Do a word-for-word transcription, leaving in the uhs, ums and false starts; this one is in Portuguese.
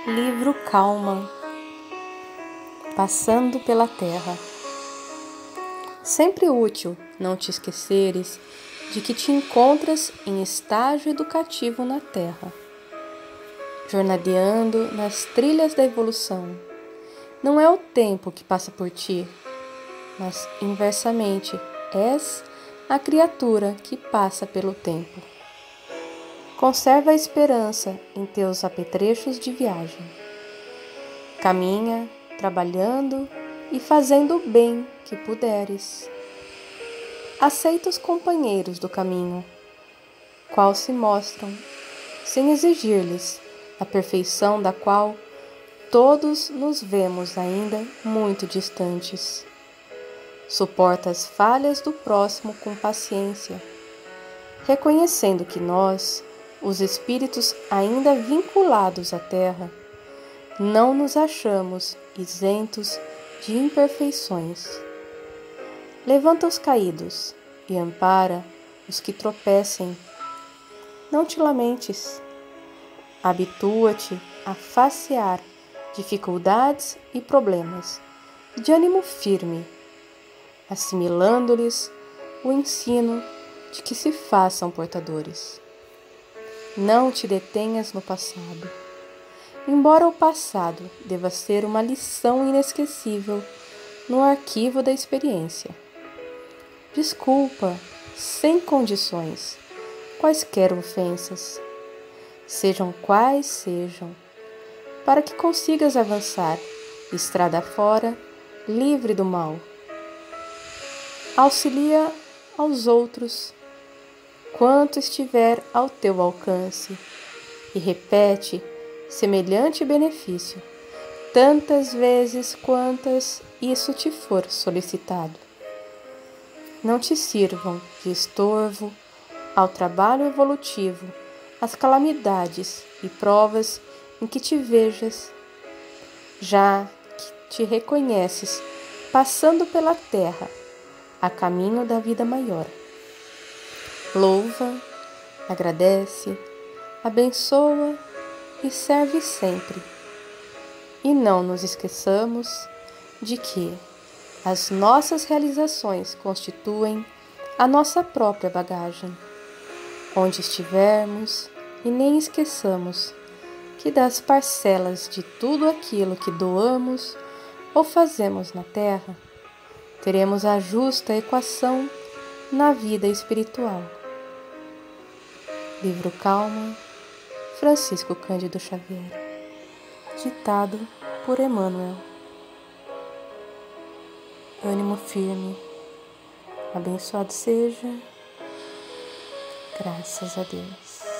Livro Calma, Passando pela Terra. Sempre útil não te esqueceres de que te encontras em estágio educativo na Terra, jornadeando nas trilhas da evolução. Não é o tempo que passa por ti, mas inversamente és a criatura que passa pelo tempo. Conserva a esperança em teus apetrechos de viagem. Caminha, trabalhando e fazendo o bem que puderes. Aceita os companheiros do caminho, qual se mostram, sem exigir-lhes a perfeição da qual todos nos vemos ainda muito distantes. Suporta as falhas do próximo com paciência, reconhecendo que nós, os espíritos ainda vinculados à Terra, não nos achamos isentos de imperfeições. Levanta os caídos e ampara os que tropecem. Não te lamentes. Habitua-te a facear dificuldades e problemas de ânimo firme, assimilando-lhes o ensino de que se façam portadores. Não te detenhas no passado, embora o passado deva ser uma lição inesquecível no arquivo da experiência. Desculpa, sem condições, quaisquer ofensas, sejam quais sejam, para que consigas avançar, estrada fora, livre do mal. Auxilia aos outros quanto estiver ao teu alcance e repete semelhante benefício tantas vezes quantas isso te for solicitado. Não te sirvam de estorvo ao trabalho evolutivo as calamidades e provas em que te vejas, já que te reconheces passando pela terra a caminho da vida maior. Louva, agradece, abençoa e serve sempre. E não nos esqueçamos de que as nossas realizações constituem a nossa própria bagagem, onde estivermos, e nem esqueçamos que das parcelas de tudo aquilo que doamos ou fazemos na Terra, teremos a justa equação na vida espiritual. Livro Calma, Francisco Cândido Xavier. Ditado por Emmanuel. Ânimo firme. Abençoado seja. Graças a Deus.